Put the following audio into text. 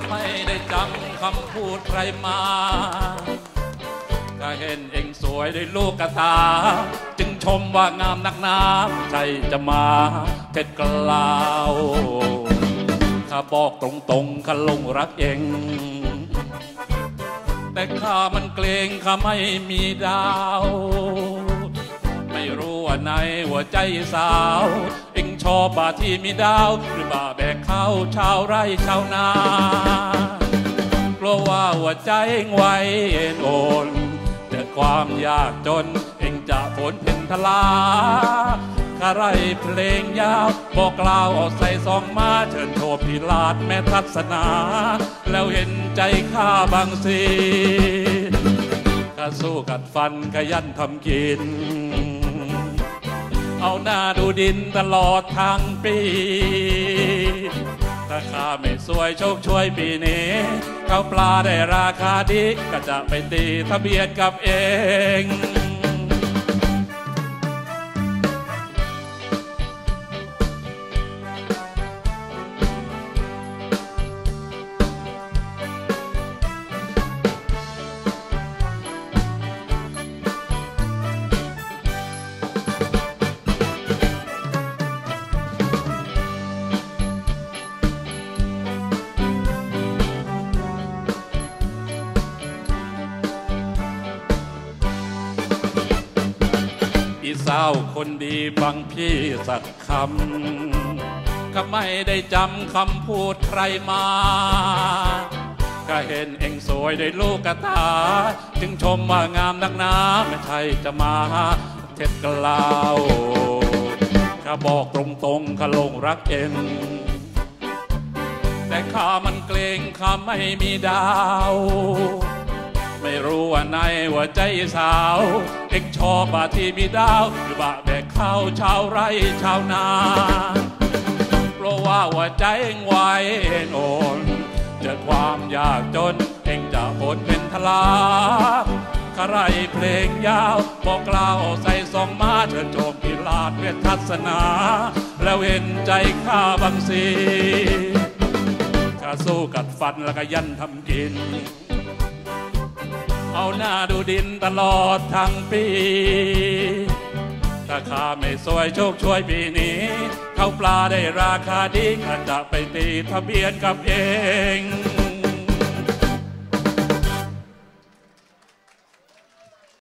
ไม่ได้จำคำพูดใครมาก็เห็นเองสวยด้วยลูกกระตาจึงชมว่างามนักหนาใจจะมาเท็จกล่าวข้าบอกตรงๆข้าลงรักเองแต่ข้ามันเกรงข้าไม่มีดาวไม่รู้ว่าในหัวใจสาวเอ็งชอบบ่าที่มีดาวหรือบ่าแบกข้าวชาวไร่ชาวนาเพราะว่าหัวใจเอ็งไว้เอ็นโอนแต่ความยากจนเอ็งจะฝนเพ็ญทลาข้าไรเพลงยาวบอกกล่าวเอาใส่ซองมาเชิญโทรพิลาดแม่ทัศนาแล้วเห็นใจข้าบางสิข้าสู้กัดฟันขยันทำกินเอาหน้าดูดินตลอดทั้งปีถ้าข้าไม่สวยโชคช่วยปีนี้ข้าวปลาได้ราคาดีก็จะไปตีทะเบียนกับเองสาวคนดีฟังพี่สักคำก็ไม่ได้จำคำพูดใครมาก็เห็นเอ็งสวยด้วยลูกกระตาจึงชมว่างามนักหนาไม่ใช่จะมาเท็จกล่าวข้าบอกตรงๆข้าลงรักเอ็งแต่ข้ามันเกรงข้าไม่มีดาวไม่รู้ว่าในหัวใจสาวเอ็งชอบบ่าที่มีดาวหรือบ่าแบกข้าวชาวไร่ชาวนาเพราะว่าหัวใจเอ็งไว้โอนเจอความยากจนเอ็งจะฝนเป็นทลาข้าไรเพลงยาวบอกกล่าวใส่ซองมาเชิญชมพิลาดเวททัศนาแล้วเห็นใจข้าบางสิข้าสู้กัดฟันแล้วก็ยันทำกินเอาหน้าดูดินตลอดทั้งปีถ้าข้าไม่สวยโชคช่วยปีนี้ข้าวปลาได้ราคาดีข้าจะไปตีทะเบียนกับเอง